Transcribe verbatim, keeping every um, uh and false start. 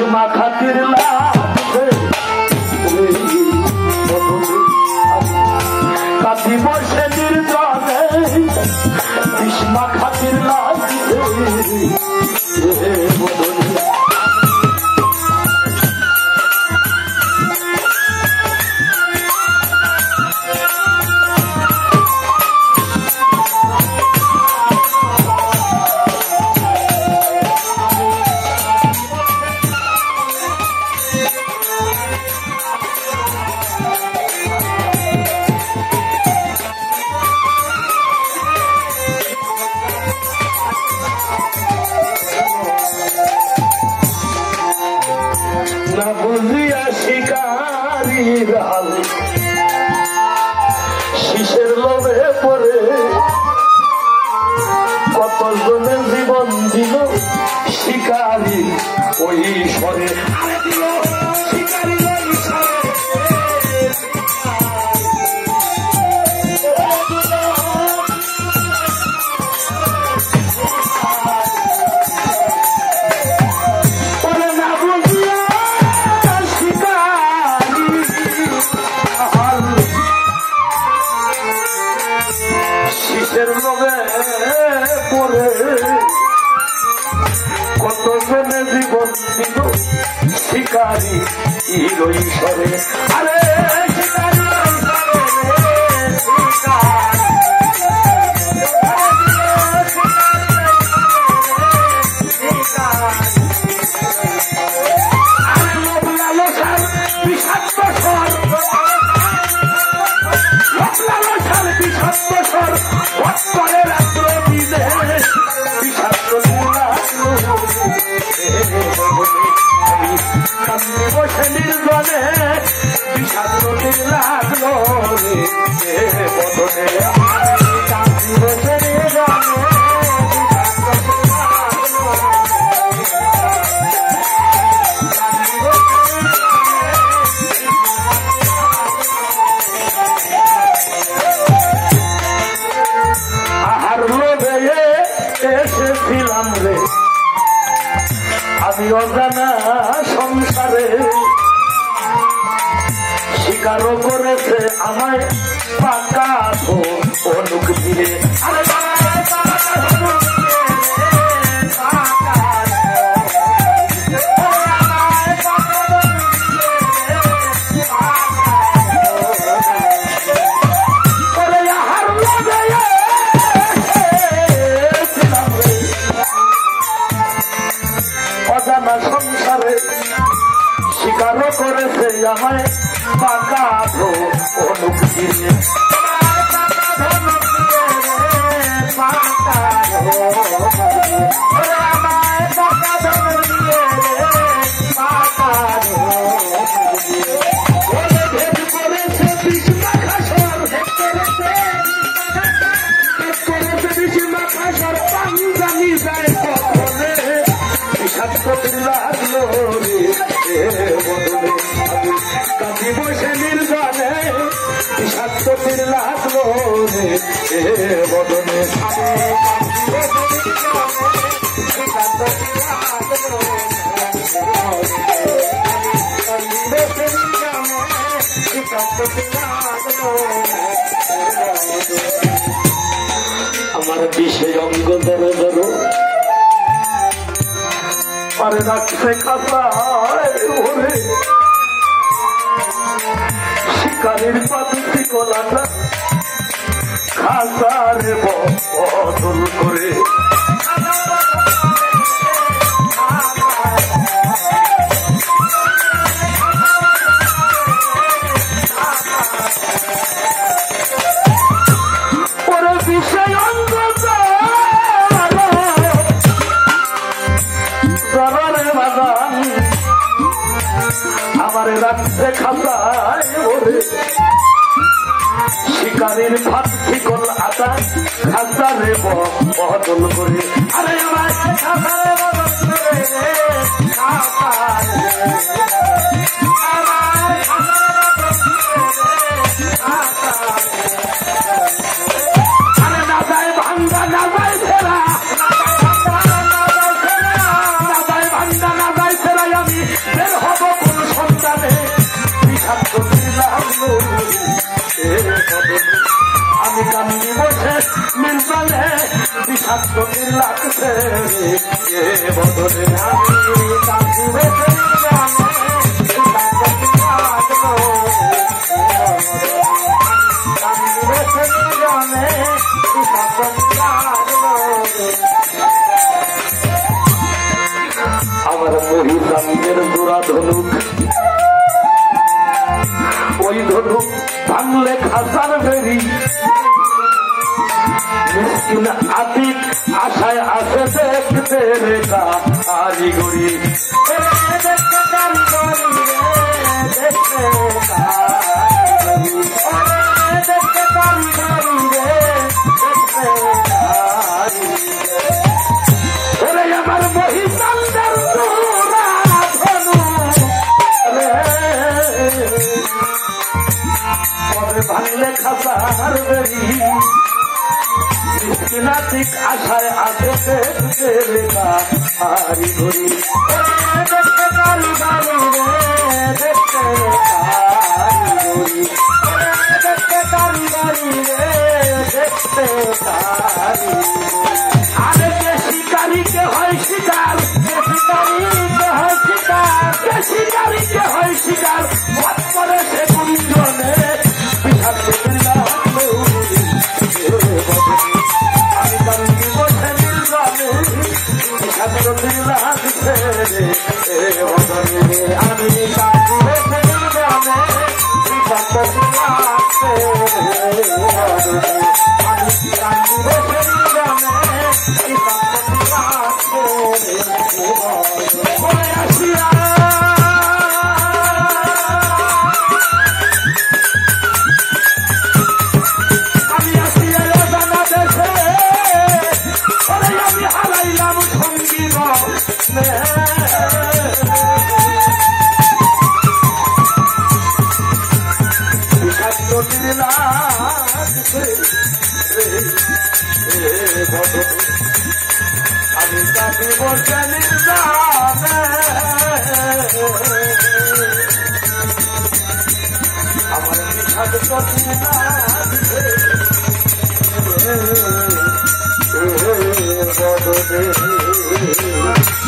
ভীষ্মা খাতির লাগবে কাঁদি বসে নির্জনে ভীষ্মা খাতির লাগবে বদলে শিশের লোভে পড়ে কত জনের জীবন দিল শিকারী ওই স্বরে শিকারী কত জনে জীবন দিল শিকারী হিরোই সরে আরে বসে নির্জনে বিষাদে লাগলো রে বদলে বসে নির্জনে আহার লোভে এসেছিলাম রে আমি অজানা সংসারে স্বীকারও করেছে আমায় পাকা অনুক দিয়ে সংসারে স্বীকারও করেছে আমায় পাকা অনুক দিয়ে লাগলো রে বদলে কাঁদি বসে নির্জনে বিষাদটির লাগলো রে বদলে আমার বিশেষ অঙ্গ ধরো ধরো আরে রাখছে খাতায় ওরে শিকারির পাতি কলাটা খাতারে বদল করে ওরে বিষয় অঙ্গ আমারে রাখছে খাতায় ওরে শিকারির ভাত ঠিকল আটা খাতারে বদল করে আরে আমার খাতারে বদল করে আরে না যায় ভাঙ্গা না যায় ফেরা না যায় ভাঙ্গা না যায় ফেরা আমি বিষাক্ত লাগছে এ বদলে আমি কাঁদিবে আমার মহিলাঙ্গের জোড়া ধনুক ওই ধনুক ভাঙলে খাসার বেরি মিসকিন আতিক আশায় আসে দেখতে রে কারিগরি দেখতে কারিগরি দেখতে দেখতে কারিগরি দেখতে ওরে আমার মহিলাঙ্গের জোড়া ধনুক রে ভাঙলে খাসার বেরি মিসকিনাতিক আশায় আসে দেখতে রে কারিগরি দেখতে কারিগরি দেখতে কারিগরি দেখতে কারিগরি দেখতে কারিগরি আরে কে শিকারি কে হয় শিকার কে শিকারি কে হয় শিকার কে শিকারি কে হয় শিকার মত করে সে গুঞ্জনে বিষাক্ত লাগলো আমি কান্দি বসে নির্জনে বিষাক্ত লাগছে রে বদনে আমি কান্দি বসে নির্জনে বিষাক্ত লাগছে রে বদনে আমি কান্দি বসে নির্জনে বিষাক্ত লাগছে রে বদনে আসিয়া আমি কাটি বসে নির্জনে আমার বিষাক্ত লাগছে বদনে